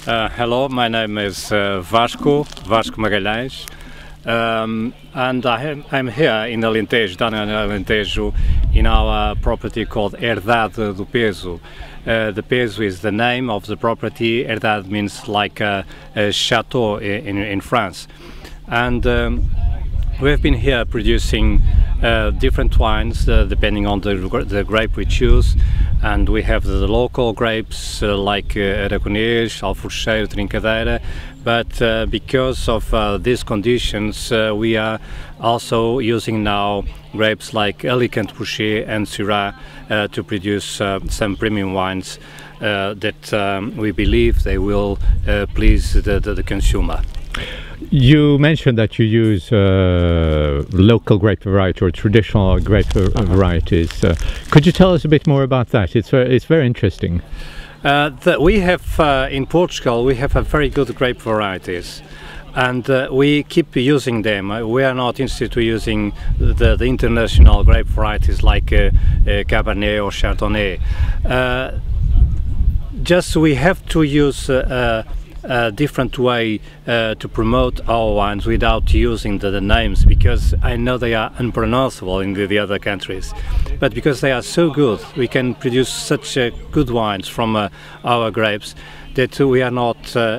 Hello, my name is Vasco Magalhães, and I'm here in Alentejo, down in Alentejo, in our property called Herdade do Peso. The Peso is the name of the property. Herdade means like a chateau in France. And we've been here producing different wines depending on the grape we choose, and we have the local grapes like Aragonês, Alforcheiro, Trincadeira, but because of these conditions we are also using now grapes like Alicante Bouschet and Syrah to produce some premium wines that we believe they will please the consumer. You mentioned that you use local grape variety or traditional grape varieties. Could you tell us a bit more about that? It's very interesting. We have in Portugal we have a very good grape varieties, and we keep using them. We are not interested in using the international grape varieties like Cabernet or Chardonnay. Just we have to use a different way to promote our wines without using the names, because I know they are unpronounceable in the other countries, but because they are so good, we can produce such good wines from our grapes that we are not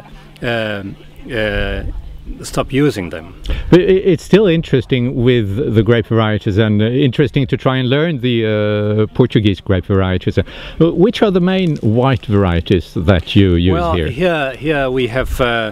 stop using them. But it's still interesting with the grape varieties, and interesting to try and learn the Portuguese grape varieties. Which are the main white varieties that you use here? Here we have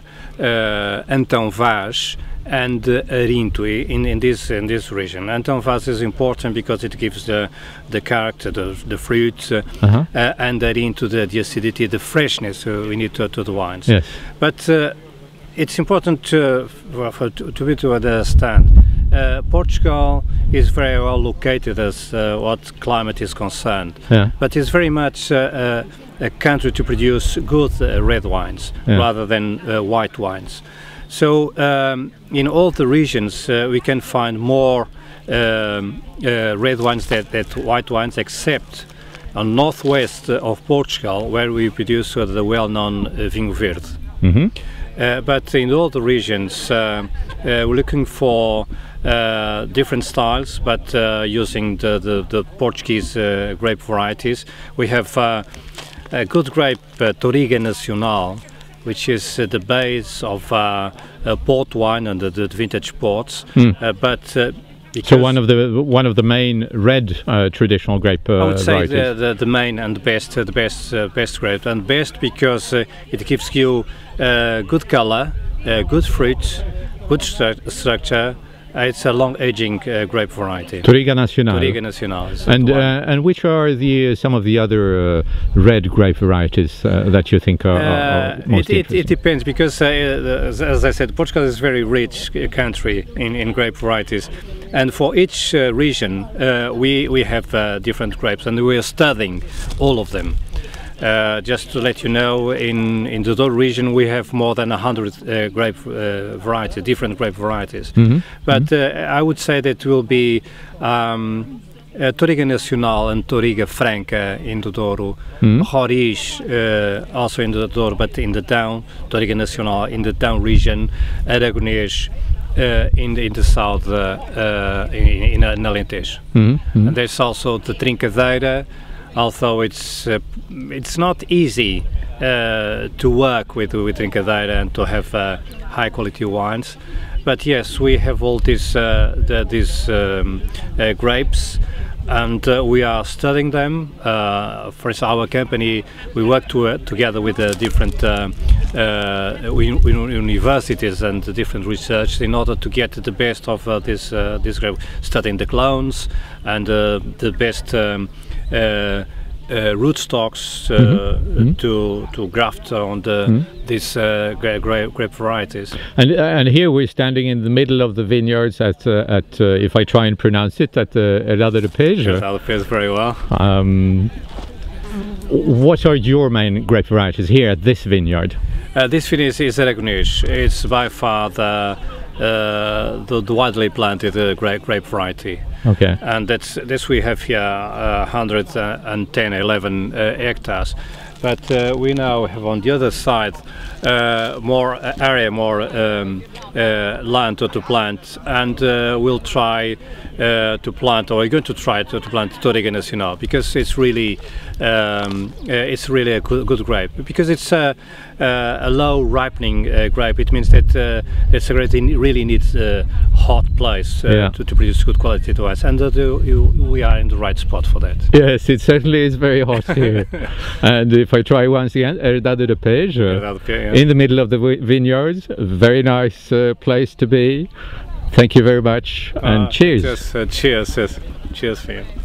Antão Vaz and Arinto in this region. Antão Vaz is important because it gives the character, the fruit, and Arinto the acidity, the freshness we need to the wines. Yes. But it's important to understand Portugal is very well located as what climate is concerned, but it's very much a country to produce good red wines rather than white wines. So in all the regions we can find more red wines than white wines, except on northwest of Portugal, where we produce the well-known Vinho Verde. But in all the regions we're looking for different styles, but using the Portuguese grape varieties. We have a good grape, Touriga Nacional, which is the base of port wine and the vintage ports. So one of the main red traditional grape varieties. I would say the main and the best grape, and best because it gives you good color, good fruit, good structure. It's a long-aging grape variety. Touriga Nacional. Touriga Nacional. And which are some of the other red grape varieties that you think are most interesting? It depends, because as I said, Portugal is a very rich country in grape varieties, and for each region we have different grapes, and we are studying all of them. Just to let you know, in the Douro region we have more than 100 grape varieties, different grape varieties. But I would say that will be Touriga Nacional and Touriga Franca in the Douro, Roriz also in the Douro, but in the down, Touriga Nacional in the down region, Aragonês in the south, in Alentejo. And there's also the Trincadeira. Although it's not easy to work with Trincadeira and to have high quality wines, but yes, we have all these grapes, and we are studying them. For our company, we work together with different universities and different research in order to get the best of this grape, studying the clones and the best rootstocks to graft on these grape varieties. And here we're standing in the middle of the vineyards at if I try and pronounce it, at Herdade do Peso. Herdade do Peso, very well. What are your main grape varieties here at this vineyard? This vineyard is Aragonês. It's by far the widely planted grape variety. Okay. And that's we have here 11 hectares. But we now have on the other side more area, more land to plant, and we'll try to plant, or we're going to try to plant Touriga Nacional, because it's really a good grape, because it's a low ripening grape. It means that it's a grape that really needs a hot place to produce good quality to us, and we are in the right spot for that. Yes, it certainly is very hot here. And if I try once again, Herdade de Page, in the middle of the vineyards, a very nice place to be. Thank you very much, and cheers. Cheers for you.